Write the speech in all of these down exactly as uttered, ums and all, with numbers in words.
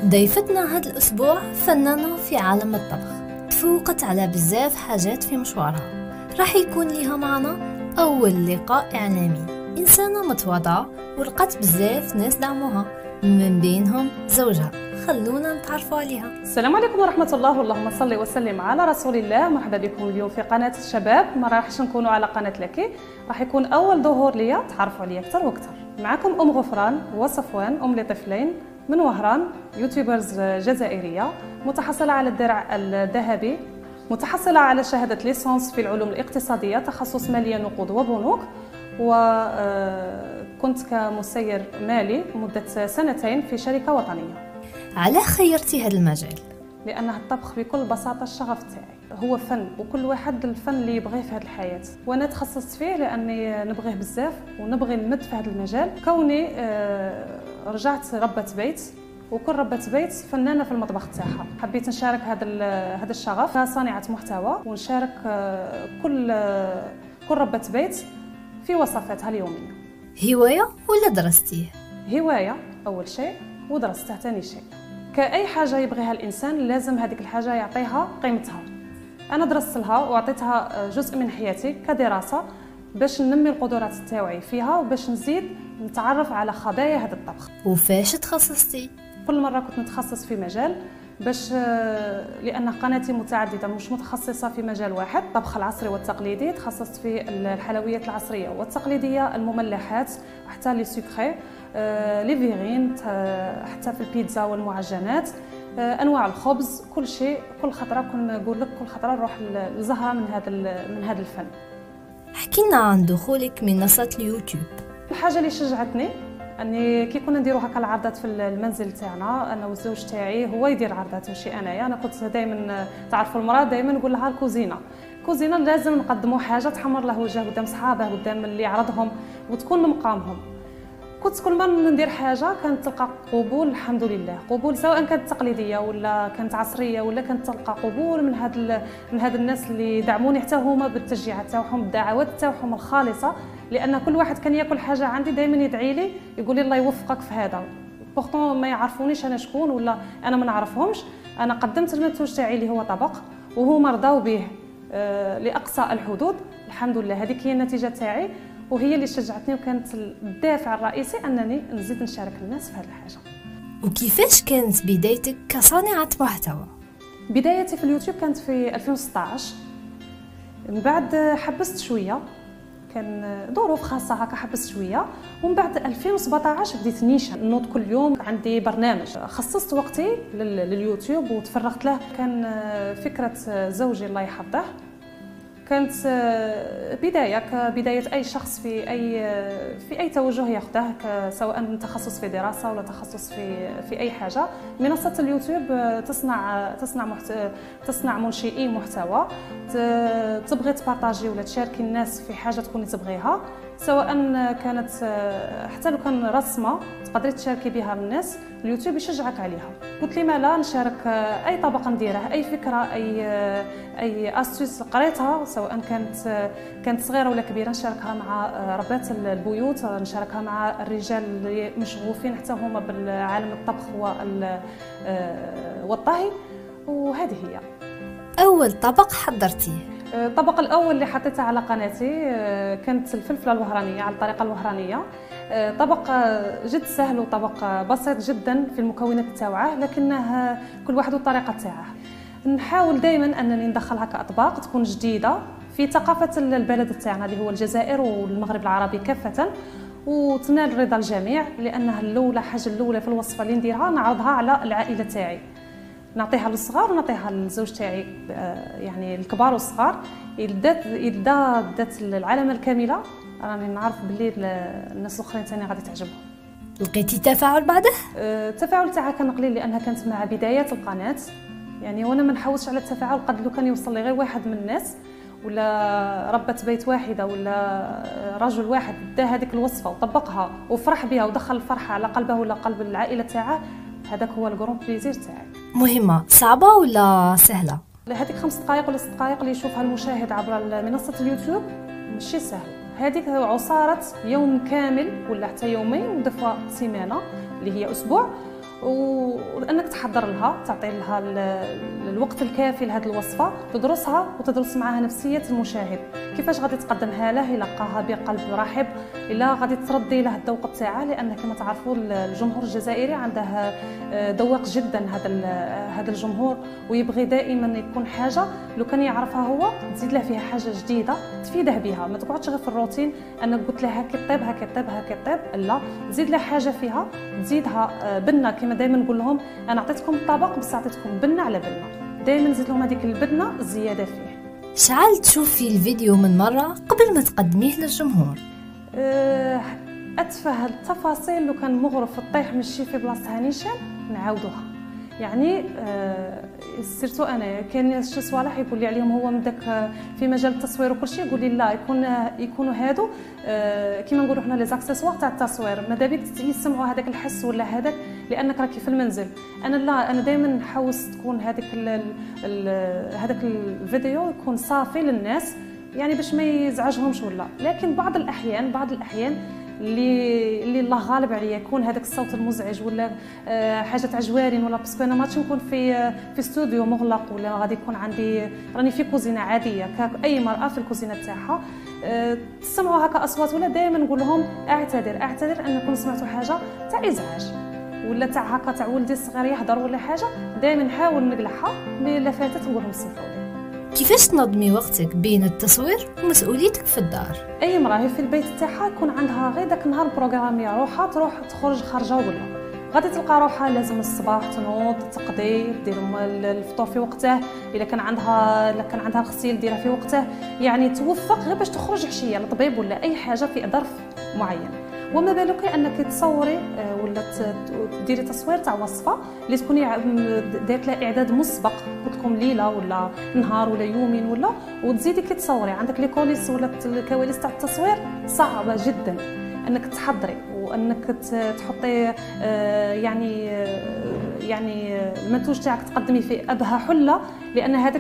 ضيفتنا هذا الأسبوع فنانة في عالم الطبخ، تفوقت على بزاف حاجات في مشوارها. راح يكون لها معنا أول لقاء إعلامي. إنسانة متواضعة ولقات بزاف ناس دعموها، من بينهم زوجها. خلونا نتعرفوا عليها. السلام عليكم ورحمة الله، اللهم صل وسلم على رسول الله. مرحبا بكم اليوم في قناة الشباب. ما راحش نكونوا على قناة لكي، راح يكون أول ظهور ليا تعرفوا عليا أكثر وأكثر. معكم أم غفران وصفوان، أم لطفلين من وهران، يوتيوبرز جزائرية، متحصلة على الدرع الذهبي، متحصلة على شهادة ليسانس في العلوم الاقتصادية، تخصص مالية نقود وبنوك، وكنت كمسير مالي مدة سنتين في شركة وطنية. على خيرتي هذا المجال؟ لأن الطبخ بكل بساطة الشغف تاعي، هو فن وكل واحد الفن اللي يبغيه في هذه الحياة، وانا تخصصت فيه لاني نبغيه بزاف ونبغي نمد في هذا المجال. كوني رجعت ربة بيت، وكل ربة بيت فنانة في المطبخ تاعها. حبيت نشارك هذا هذا الشغف كصانعة محتوى، ونشارك كل كل ربة بيت في وصفاتها اليومية. هواية ولا درستيه؟ هواية أول شيء، ودرستها ثاني شيء. كأي حاجة يبغيها الإنسان لازم هذيك الحاجة يعطيها قيمتها. أنا درست لها وعطيتها جزء من حياتي كدراسة باش ننمي القدرات تاعي فيها، وباش نزيد نتعرف على خبايا هذا الطبخ. وفاش تخصصتي؟ كل مرة كنت نتخصص في مجال، باش لأن قناتي متعددة مش متخصصة في مجال واحد. الطبخ العصري والتقليدي، تخصصت في الحلويات العصرية والتقليدية، المملحات، حتى لي سكري، لي فيغين، حتى في البيتزا والمعجنات، انواع الخبز، كل شيء. كل خطره كنقول لك كل خطره نروح لزهره من هذا من هذا الفن. احكي لنا عن دخولك منصه اليوتيوب. الحاجه اللي شجعتني اني كي كنا نديروا هكا العرضات في المنزل تاعنا، انا والزوج تاعي، هو يدير عرضات ماشي انايا. انا كنت دائما تعرفوا المراه دائما نقول لها الكوزينه كوزينه لازم نقدموا حاجه تحمر له وجهه قدام صحابه، قدام اللي يعرضهم، وتكون من مقامهم. كنت كل ما ندير حاجه كانت تلقى قبول، الحمد لله. قبول سواء كانت تقليديه ولا كانت عصريه، ولا كانت تلقى قبول من هاد من هاد الناس اللي دعموني حتى هما بالتشجيعات تاعهم، بالدعوات تاعهم الخالصه. لان كل واحد كان ياكل حاجه عندي دائما يدعي لي، يقول لي الله يوفقك في هذا. بورتون ما يعرفونيش انا شكون، ولا انا ما نعرفهمش. انا قدمت المنتوج تاعي اللي هو طبق، وهما رضاو به آه لاقصى الحدود. الحمد لله هذيك هي النتيجه تاعي، وهي اللي شجعتني، وكانت الدافع الرئيسي انني نزيد نشارك الناس في هذه الحاجه. وكيفاش كانت بدايتك كصانعه محتوى؟ بدايتي في اليوتيوب كانت في ألفين وستطاش. من بعد حبست شويه، كان ظروف خاصه هكا حبست شويه. ومن بعد ألفين وسبعطاش بديت نيشان نوض كل يوم، عندي برنامج. خصصت وقتي لليوتيوب وتفرغت له. كان فكره زوجي الله يحفظه، كانت بدايه كبدايه اي شخص في اي في اي توجه ياخذه، سواء تخصص في دراسه ولا تخصص في في اي حاجه. منصه اليوتيوب تصنع تصنع محت... تصنع منشئي محتوى، تبغي تبارطاجي ولا تشاركي الناس في حاجه تكوني تبغيها، سواء كانت حتى لو كان رسمه تقدري تشاركي بها الناس. اليوتيوب يشجعك عليها. قلت لي ما لا نشارك اي طبق نديره، اي فكره، اي اي استيس قريتها، سواء كانت كانت صغيره ولا كبيره، نشاركها مع ربات البيوت، نشاركها مع الرجال اللي مشغوفين حتى هما بالعالم الطبخ والطهي. وهذه هي اول طبق حضرتيه. الطبق الاول اللي حطيته على قناتي كانت الفلفله الوهرانيه على الطريقه الوهرانيه. طبق جد سهل وطبق بسيط جدا في المكونات تاعه، لكنه كل واحد والطريقه تاعه. نحاول دائما انني ندخل هكا اطباق تكون جديده في ثقافه البلد تاعنا اللي هو الجزائر والمغرب العربي كافه، وتنال رضا الجميع. لانها الاولى حاجه الاولى في الوصفه اللي نديرها نعرضها على العائله تاعي، نعطيها للصغار ونعطيها للزوج تاعي، يعني الكبار والصغار. اذا اذا دات العلامه الكامله راني نعرف باللي الناس الاخرين ثاني غادي تعجبهم. لقيتي تفاعل بعده؟ التفاعل تاعها كان قليل، لانها كانت مع بدايات القناه يعني، وانا ما نحوسش على التفاعل. قد لو كان يوصل لي غير واحد من الناس، ولا ربة بيت واحده، ولا رجل واحد دا هذيك الوصفه وطبقها وفرح بها ودخل الفرحه على قلبه ولا قلب العائله تاعه، هذاك هو الكرون بليزير تاعي. مهمه صعبه ولا سهله؟ هذيك خمس دقائق ولا ست دقائق اللي يشوفها المشاهد عبر منصه اليوتيوب ماشي سهل. هذيك عصاره يوم كامل ولا حتى يومين ودفوا سيمانه اللي هي اسبوع، وانك تحضر لها، تعطي لها الوقت الكافي لهذه الوصفه، تدرسها وتدرس معها نفسيه المشاهد، كيفاش غادي تقدمها له، يلقاها بقلب رحب، الا غادي تردي له الذوق تاعها، لان كما تعرفوا الجمهور الجزائري عنده ذوق جدا. هذا هذا الجمهور ويبغي دائما يكون حاجه لو كان يعرفها هو تزيد له فيها حاجه جديده تفيده بها، ما تقعدش غير في الروتين انك قلت لها هكا طيب هكا طيب هكا طيب، لا زيد لها حاجه فيها، تزيدها بنه. كما دائما نقول لهم انا عطيتكم الطبق بس عطيتكم بنه على بنه، دائما نزيد لهم هذيك البنه الزياده فيه. شعل تشوفي الفيديو من مره قبل ما تقدميه للجمهور؟ اتفه التفاصيل لو كان مغرف الطيح ماشي في بلاصتها نيشان نعاودوها، يعني سيرتو انا كاين شي صوالح يقول لي عليهم هو من داك في مجال التصوير وكل شيء، يقول لي لا يكون يكونوا هادو كيما نقولوا حنا لي زاكسيسوار تاع التصوير، ماذا بيك يسمعوا هذاك الحس ولا هذاك لانك راكي في المنزل. انا لا، انا دائما نحوس تكون هذاك هذاك الفيديو يكون صافي للناس، يعني باش ما يزعجهمش ولا. لكن بعض الاحيان بعض الاحيان اللي اللي الله غالب عليا يكون هذاك الصوت المزعج ولا حاجه تاع جوارين، ولا باسكو انا ماتش نكون في في استوديو مغلق، ولا غادي يكون عندي راني في كوزينه عاديه كاي مراه في الكوزينه تاعها، تسمعوا هكا اصوات، ولا دائما نقول لهم اعتذر اعتذر انكم سمعتوا حاجه تاع ازعاج ولا تاع هكا تاع ولدي الصغير يهضر ولا حاجه، دائما نحاول نقلعها ملي فاتت نقول لهم سمحوا لي. كيفاش تنظمي وقتك بين التصوير ومسؤوليتك في الدار؟ اي مراه في البيت تاعها يكون عندها غير داك النهار بروغرامي روحها تروح تخرج خارجه ولا غادي تلقى روحها لازم الصباح تنوض تقضي دير الفطور في وقته، الا كان عندها الا كان عندها الغسيل ديرها في وقته، يعني توفق غير باش تخرج عشيه للطبيب ولا اي حاجه في ظرف معين. وما بالك انك تصوري ولا ديري تصوير تاع وصفه اللي تكوني دارت لها اعداد مسبق، قلت لكم ليله ولا نهار ولا يومين ولا، وتزيدي كي تصوري عندك لي كوليس ولا الكواليس تاع التصوير صعبه جدا انك تحضري وانك تحطي يعني يعني المنتوج تاعك تقدمي فيه ابهى حله، لان هذاك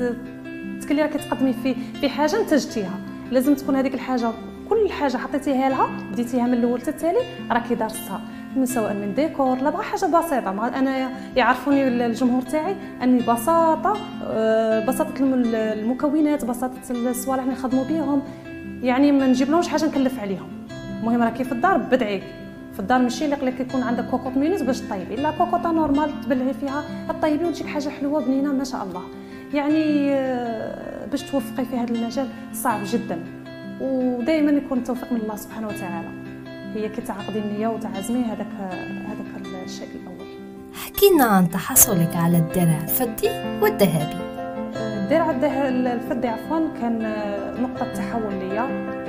تكلي راكي تقدمي فيه في حاجه انتجتيها، لازم تكون هذيك الحاجه كل حاجه حطيتيها لها بديتيها من الاول حتى التالي راكي دارستها، من سواء من ديكور لا بغا حاجه بسيطه. ما انا يعرفوني الجمهور تاعي اني بساطه بساطه المكونات بساطه الصوالح اللي نخدموا بهم، يعني ما نجيبلهمش حاجه نكلف عليهم. المهم راكي في الدار بدعي في الدار ماشي اللي لك يكون عندك كوكوط مينوت باش طيبي، لا كوكوطه نورمال تبلعي فيها الطيبي وتجيك حاجه حلوه بنينه ما شاء الله. يعني باش توفقي في هذا المجال صعب جدا، ودائما يكون التوفيق من الله سبحانه وتعالى. هي كي تعقدي النيه وتعزمي هذاك هذاك الشيء الاول. حكينا عن تحصلك على الدرع الفضي والذهبي. الدرع الفضي عفوا كان نقطه تحول ليا،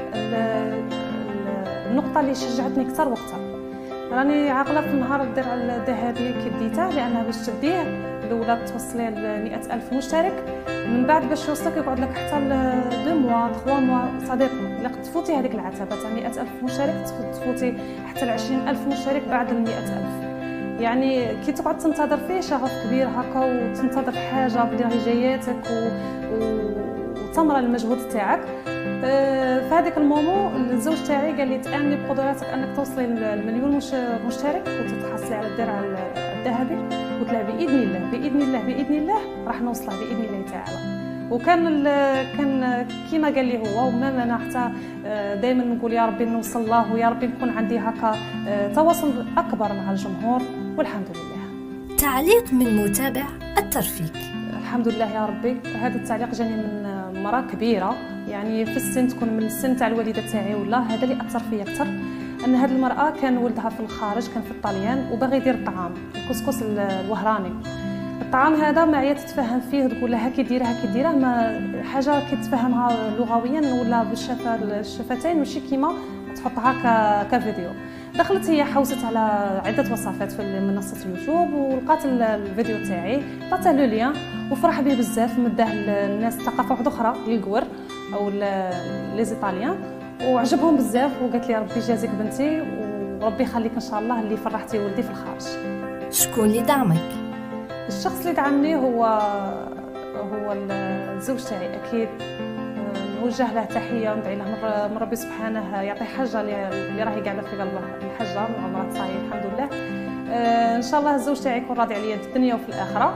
النقطه اللي شجعتني اكثر وقتها. راني عاقله في نهار الدرع الذهبي كي ديته، لان باش تديه الاولى توصلي ل مئة ألف مشترك، من بعد باش يوصلك يقعد لك حتى دو موا ثلاثة موا صديق. الا تفوتي هذيك العتبه تاع مئة ألف مشترك تفوتي حتى ل عشرين ألف مشترك بعد ال مئة ألف، يعني كي تقعد تنتظر فيه شغف كبير هكا وتنتظر حاجه بلي راهي جاياتك وثمره للمجهود تاعك. في هذاك المومون الزوج تاعي قال لي تامني بقدراتك انك توصلي للمليون مشترك وتتحصلي على الدرع الذهبي. قلت له باذن الله باذن الله باذن الله راح نوصلها باذن الله تعالى. وكان كان كيما قال لي هو، وما انا حتى دائما نقول يا ربي نوصل له ويا ربي نكون عندي هكا تواصل اكبر مع الجمهور، والحمد لله. تعليق من متابع اثر فيك؟ الحمد لله يا ربي. هذا التعليق جاني من مراه كبيره، يعني في السن تكون من السن تاع الوالده تاعي، ولا هذا اللي اثر فيا اكثر، ان هذه المراه كان ولدها في الخارج كان في الطليان وباغي يدير الطعام الكسكس الوهراني. الطعام هذا ما عيا تتفهم فيه تقول لها كي ديرها كي ديرها، ما حاجه كي تفهمها لغويا ولا بالشفه الشفتين ماشي كيما تحطها كفيديو. دخلت هي حوست على عده وصفات في منصه اليوتيوب ولقات الفيديو تاعي، عطاتها لو ليان وفرح به بزاف، مداه للناس ثقافه واحده اخرى للكور او لي زيطاليان وعجبهم بزاف، وقالت لي ربي يجازيك بنتي وربي يخليك ان شاء الله اللي فرحتي ولدي في الخارج. شكون اللي دعمك؟ الشخص اللي دعمني هو هو الزوج تاعي اكيد، نوجه له تحيه وندعي له من ربي سبحانه يعطي حاجه اللي راهي قاعده في قلبه، الحجه وعمرها صحيح الحمد لله. آه ان شاء الله الزوج تاعي يكون راضي عليا في الدنيا وفي الاخره.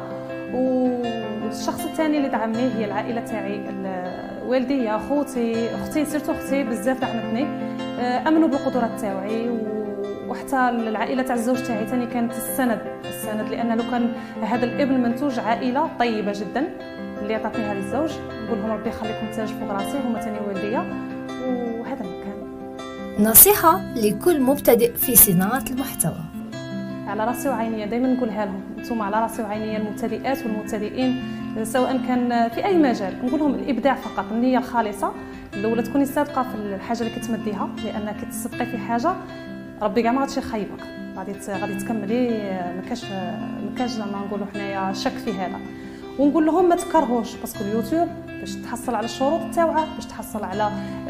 والشخص الثاني اللي دعمني هي العائله تاعي، والدي، خوتي، اختي، سيرتو اختي بزاف دعمتني، آه امنوا بالقدرات تاعي. وحتى العائله تاع الزوج تاعي ثاني كانت السند السند لان لو كان هذا الابن منتوج عائله طيبه جدا اللي عطاتني هذا الزوج، نقول لهم ربي يخليكم تاج فوق راسي، هما ثاني والديا. وهذا المكان. نصيحه لكل مبتدئ في صناعه المحتوى. على راسي وعينيا، دائما نقولها لهم، انتم على راسي وعينيا المبتدئات والمبتدئين سواء كان في اي مجال. نقول لهم الابداع فقط، النيه الخالصه، الاولى تكوني صادقه في الحاجه اللي كتمديها، لان كي تصدقي في حاجه ربي كاع ما غاديش يخيبك، غادي غادي تكملي، ما كاش ما كاش زعما نقولوا حنايا شك في هذا. ونقول لهم ما تكرهوش، باسكو اليوتيوب باش تحصل على الشروط تاعها، باش تحصل على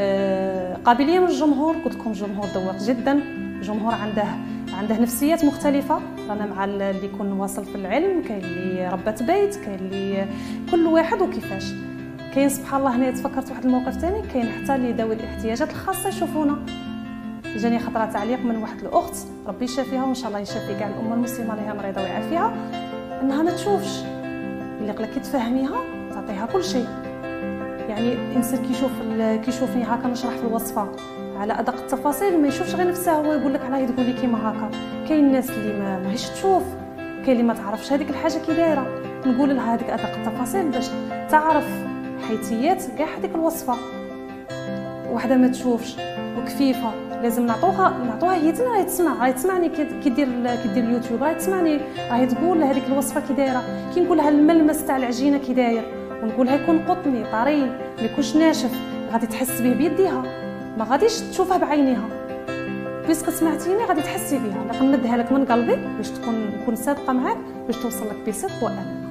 قابليه من الجمهور. قلت لكم الجمهور ذوق جدا، الجمهور عنده عنده نفسيات مختلفه، رانا مع اللي يكون واصل في العلم، كاين اللي ربات بيت، كاين اللي كل واحد وكيفاش. كاين سبحان الله هنا تفكرت واحد الموقف ثاني، كاين حتى اللي ذوي الاحتياجات الخاصه يشوفونا. جاني خطره تعليق من واحد الاخت ربي يشافيها وان شاء الله يشافي كاع الامه المسلمه اللي هي مريضه ويعافيها، انها ما تشوفش، اللي قال لك كي تفهميها تعطيها كل شيء. يعني الانسان كيشوف كيشوفني هكا نشرح في الوصفه على ادق التفاصيل، ما يشوفش غير نفسه، هو يقول لك علاه تقولي كيما هكا. كاين الناس اللي ما ماهيش تشوف، كاين اللي ما تعرفش هذيك الحاجه كي دايره، نقول لها هذيك ادق التفاصيل باش تعرف حيثيات كاع هذيك الوصفه. وحده ما تشوفش وكفيفه، لازم نعطوها نعطوها هي تما راهي تسمع، راهي تسمعني كي دير كي دير اليوتيوب، راهي تسمعني، راهي تقول هذيك الوصفه كي دايره. كي نقول لها الملمس تاع العجينه كي داير، ونقولها يكون قطني طري ما يكونش ناشف، غادي تحس به بيديها، ما غاديش تشوفها بعينيها. بيسك سمعتيني غادي تحسي بها، لكن نمدها لك من قلبي باش تكون نكون صادقه معاك، باش توصل لك بصدق وامان.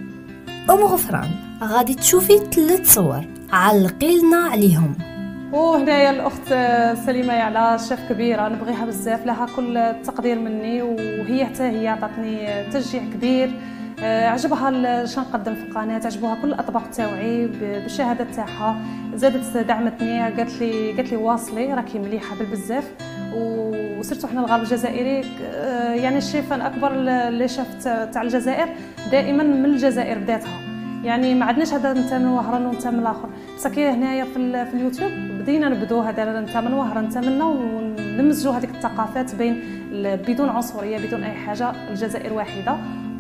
ام غفران، غادي تشوفي ثلاث صور، علقي لنا عليهم. وهنايا الاخت سليمه يعلى شيف كبيره، نبغيها بزاف، لها كل التقدير مني، وهي حتى هي عطاتني تشجيع كبير. عجبها شنو نقدم في القناه، عجبوها كل الاطباق تاوعي بالشهاده تاعها، زادت دعمتني، قالت لي قالت لي واصلي راكي مليحه بالبزاف. وصرتوا حنا الغرب الجزائري يعني الشيف الاكبر اللي شاف تاع الجزائر دائما من الجزائر بداتها، يعني ما عندناش هذا انت من وهران وانت من الاخر، بصح هنايا في, في اليوتيوب بدينا نبدو هذا انت من وهران انت منا، ونمزجوا هذيك الثقافات بين بدون عنصريه بدون اي حاجه. الجزائر واحده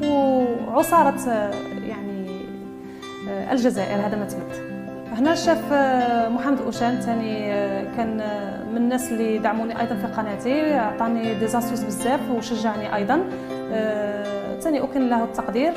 وعصاره يعني الجزائر، هذا ما تمت. هنا الشيف محمد اوشان ثاني كان من الناس اللي دعموني ايضا في قناتي، عطاني دي زاستيس بزاف وشجعني ايضا، ثاني اكن له التقدير.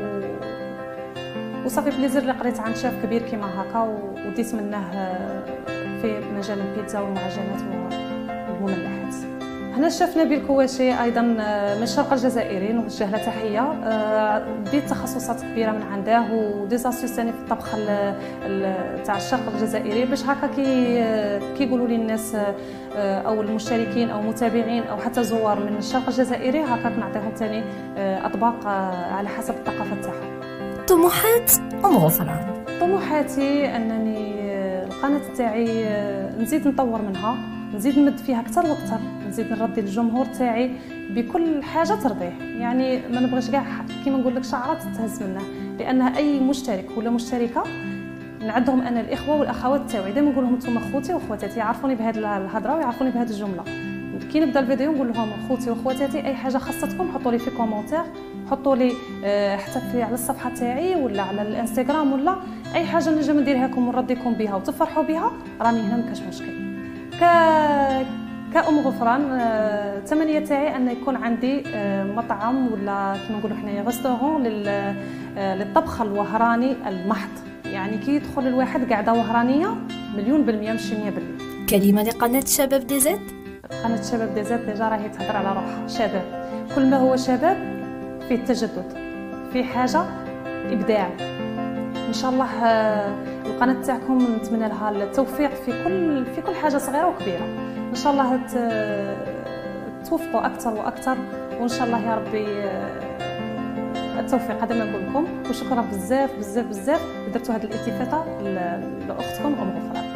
وصافي بليزير اللي قريت عن شيف كبير كيما هكا وديت منه في مجال البيتزا والمعجنات والمملحات. هنا الشيف نبيل كواشي ايضا من الشرق الجزائري، نوجه له تحيه، ديت تخصصات كبيره من عنده ودي زاستيس ثاني في الطبخ تاع الشرق الجزائري، باش هكا كي كيقولوا لي الناس او المشتركين او المتابعين او حتى زوار من الشرق الجزائري، هكا نعطيهم ثاني اطباق على حسب الثقافه تاعهم. طموحات ام غفران. طموحاتي انني القناه تاعي نزيد نطور منها، نزيد نمد فيها اكثر واكثر، نزيد نرضي الجمهور تاعي بكل حاجه ترضيه. يعني ما نبغيش كاع كيما نقول لك شعره تتهز منه، لان اي مشترك ولا مشتركه نعدهم انا الاخوه والاخوات تاعي، دائما نقول لهم انتم اخوتي واخواتاتي، يعرفوني بهذه الهضره ويعرفوني بهذه الجمله. كي نبدا الفيديو نقول لهم اخوتي واخواتاتي، اي حاجه خاصتكم حطوا لي في كومونتير، حطوا لي حتى في على الصفحه تاعي ولا على الانستغرام، ولا اي حاجه نجم نديرها لكم ونرضيكم بها وتفرحوا بها، راني هنا ما كاش مشكل. ك كأم غفران التمنيه تاعي ان يكون عندي مطعم ولا كيما نقولوا حنايا ريستورون للطبخ الوهراني المحض، يعني كي يدخل الواحد قاعده وهرانيه مليون بالميه ماشي مية بالميه. كلمه لقناه شباب دي زد. قناه شباب دي زد ديجا راهي تهضر على روحها، شباب كل ما هو شباب فيه التجدد، في حاجه ابداع. ان شاء الله القناه تاعكم نتمنى لها التوفيق في كل في كل حاجه صغيره وكبيره، ان شاء الله توفقوا اكثر واكثر، وان شاء الله يا ربي التوفيق. هذا ما نقول لكم، وشكرا بزاف بزاف بزاف درتوا هذه الالتفاته لاختكم ام غفران.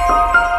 الصباح.